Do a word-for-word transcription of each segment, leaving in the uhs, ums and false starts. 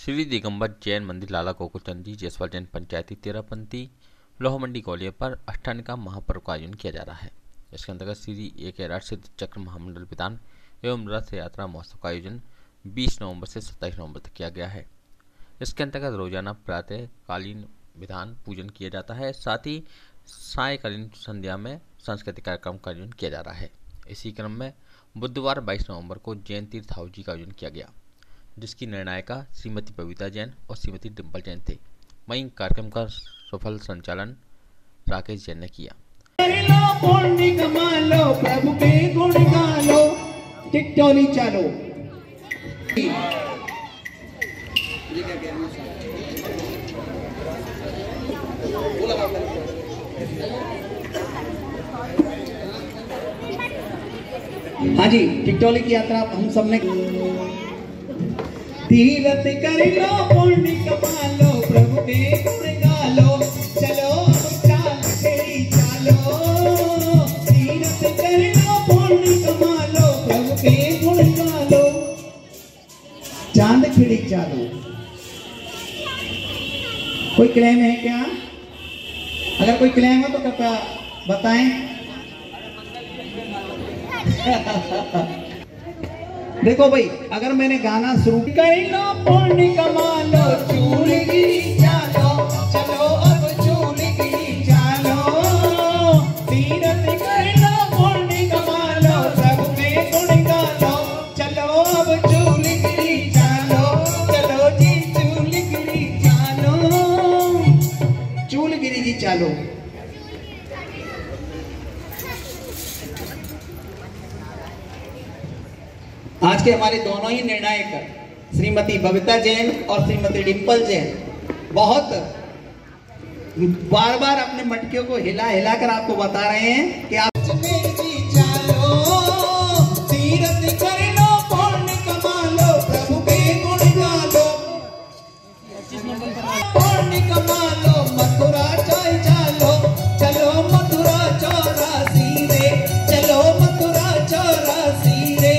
श्री दिगंबर जैन मंदिर लाला गोकुलचंद जी जयसवाल जैन पंचायती तेरहपंथी लोहा मंडी ग्वालियर पर अष्टानी का महापर्व का आयोजन किया जा रहा है। इसके अंतर्गत श्री एक कैराट सिद्ध चक्र महामंडल विधान एवं रथ यात्रा महोत्सव का आयोजन बीस नवंबर से सत्ताईस नवंबर तक किया गया है। इसके अंतर्गत रोजाना प्रातःकालीन विधान पूजन किया जाता है, साथ ही सायकालीन संध्या में सांस्कृतिक कार्यक्रम का आयोजन किया जा रहा है। इसी क्रम में बुधवार बाईस नवंबर को जैन तीर्थ हाउस जी का आयोजन किया गया, जिसकी निर्णायिका श्रीमती बबीता जैन और श्रीमती डिम्पल जैन थे। वहीं कार्यक्रम का सफल संचालन राकेश जैन ने किया। प्रभु के गुण गालो, टिकटोली चालो। हाँ जी, टिकटोली की यात्रा हम सबने तीरथ कर लो, पुण्य कमा लो, प्रभु के गुण गालो, चलो चाल तेरी चालो। तीरथ कर लो, पुण्य कमा लो, प्रभु के गुण गालो, चांद खिड़ी चालो। कोई क्लेम है क्या? अगर कोई क्लेम हो तो कृपया बताएं। देखो भाई, अगर मैंने गाना शुरू कर लो, पुण्य कमा लो, चूल गिरी चालो, चलो अब चूल गिरी चालो। तीरथ कर लो, पुण्य कमा लो, सबके गुण गालो, चलो अब चूल गिरी चालो, चलो जी चूल गिरी चालो, चूल गिरी जी चालो। आज के हमारे दोनों ही निर्णायक श्रीमती बबीता जैन और श्रीमती डिम्पल जैन बहुत बार बार अपने मटकियों को हिला हिला कर आपको बता रहे हैं कि आप चालो, तीरथ कर लो, पुण्य कमा लो, प्रभु के गुण गालो, पुण्य कमा लो, मथुरा चाय चालो, चलो मथुरा चौरासी रे, चलो मथुरा चौरासी रे।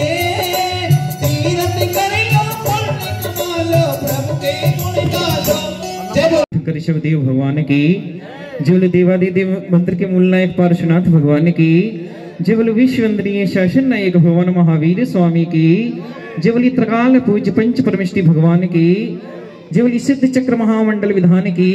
ऋषभदेव भगवान की, जबल देवादिदेव मंत्र के मूल नायक पार्श्वनाथ भगवान की, जबल विश्वंदनीय शासन नायक भगवान महावीर स्वामी की, जबल त्रिकाल पूज्य पंच परमेष्टि भगवान की, जबल सिद्ध चक्र महामंडल विधान की।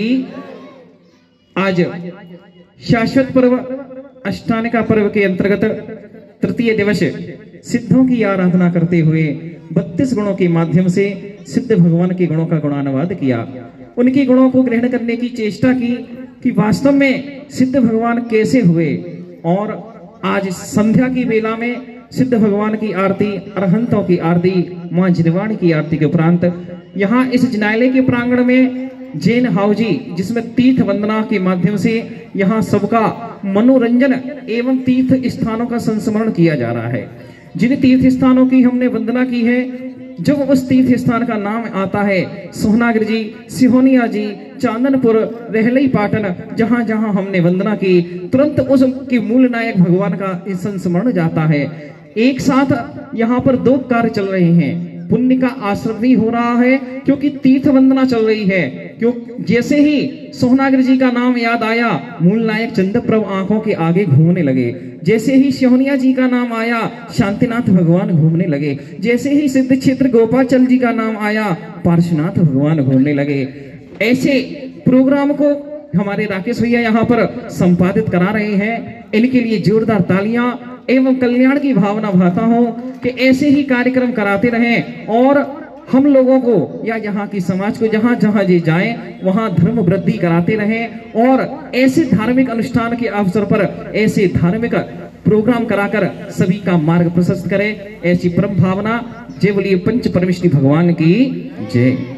आज शाश्वत पर्व अष्टानी का पर्व के अंतर्गत तृतीय दिवस सिद्धों की आराधना करते हुए बत्तीस गुणों के माध्यम से सिद्ध भगवान के गुणों का गुणानुवाद किया, उनके गुणों को ग्रहण करने की चेष्टा की कि वास्तव में सिद्ध भगवान कैसे हुए। और आज संध्या की बेला में सिद्ध भगवान की आरती, अरहंतों की आरती, मां जिनवाणी की आरती के उपरांत यहाँ इस जिनालय के प्रांगण में जैन हाउजी, जिसमें तीर्थ वंदना के माध्यम से यहाँ सबका मनोरंजन एवं तीर्थ स्थानों का संस्मरण किया जा रहा है। जिन तीर्थ स्थानों की हमने वंदना की है, जब उस तीर्थ स्थान का नाम आता है, सोहनागिर जी, सिहोनिया जी, चांदनपुर, रहलई पाटन, जहां जहां हमने वंदना की, तुरंत उसके मूल नायक भगवान का संस्मरण जाता है। एक साथ यहाँ पर दो कार्य चल रहे हैं, पुण्य का आश्रय भी हो रहा है क्योंकि तीर्थ वंदना चल रही है। क्यों जैसे ही सोहनागिर जी का नाम याद आया, मूल नायक चंद्रप्रभ आंखों के आगे घूमने लगे। जैसे ही सिहोनिया जी का नाम आया, शांतिनाथ भगवान घूमने लगे। जैसे ही सिद्ध क्षेत्र गोपाचल जी का नाम आया, पार्श्वनाथ भगवान घूमने लगे। ऐसे प्रोग्राम को हमारे राकेश भैया यहाँ पर संपादित करा रहे हैं। इनके लिए जोरदार तालियां एवं कल्याण की भावना भाता हो कि ऐसे ही कार्यक्रम कराते रहें और हम लोगों को या यहाँ की समाज को जहाँ जहाँ ये जाएं वहाँ धर्म वृद्धि कराते रहें और ऐसे धार्मिक अनुष्ठान के अवसर पर ऐसे धार्मिक प्रोग्राम कराकर सभी का मार्ग प्रशस्त करें। ऐसी परम भावना। जय बोलिए पंच परमेष्टि भगवान की जय।